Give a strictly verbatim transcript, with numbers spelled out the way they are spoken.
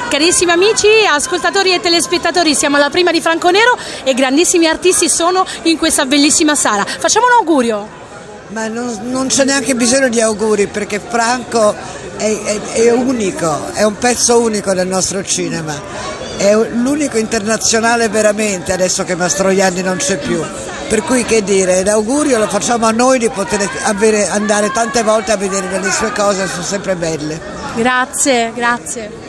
Carissimi amici, ascoltatori e telespettatori, siamo alla prima di Franco Nero e grandissimi artisti sono in questa bellissima sala. Facciamo un augurio. Ma non, non c'è neanche bisogno di auguri, perché Franco è, è, è unico, è un pezzo unico del nostro cinema, è l'unico internazionale veramente, adesso che Mastroianni non c'è più. Per cui che dire, l'augurio lo facciamo a noi di poter avere, andare tante volte a vedere le sue cose, sono sempre belle. Grazie, grazie.